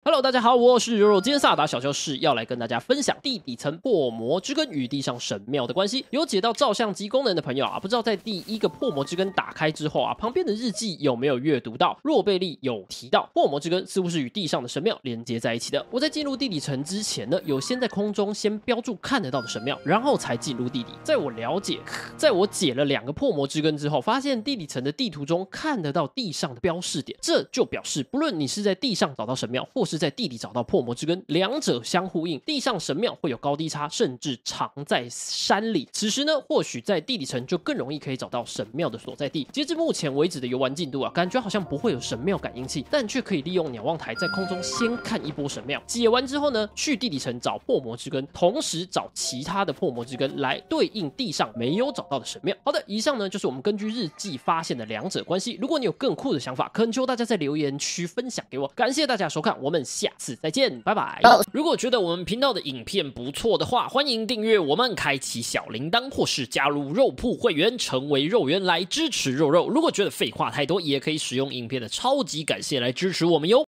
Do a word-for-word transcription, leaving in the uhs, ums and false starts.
Hello， 大家好，我是肉肉。今天萨达小教室要来跟大家分享地底层破魔之根与地上神庙的关系。有解到照相机功能的朋友啊，不知道在第一个破魔之根打开之后啊，旁边的日记有没有阅读到？若贝利有提到，破魔之根似乎是与地上的神庙连接在一起的。我在进入地底层之前呢，有先在空中先标注看得到的神庙，然后才进入地底。在我了解，在我解了两个破魔之根之后，发现地底层的地图中看得到地上的标示点，这就表示不论你是在地上找到神庙，或是在地底找到破魔之根，两者相呼应。地上神庙会有高低差，甚至藏在山里。此时呢，或许在地底层就更容易可以找到神庙的所在地。截至目前为止的游玩进度啊，感觉好像不会有神庙感应器，但却可以利用鸟望台在空中先看一波神庙。解完之后呢，去地底层找破魔之根，同时找其他的破魔之根来对应地上没有找到的神庙。好的，以上呢就是我们根据日记发现的两者关系。如果你有更酷的想法，恳求大家在留言区分享给我。感谢大家收看，我们下次再见，拜拜。如果觉得我们频道的影片不错的话，欢迎订阅我们，开启小铃铛，或是加入肉铺会员，成为肉圆来支持肉肉。如果觉得废话太多，也可以使用影片的超级感谢来支持我们哟。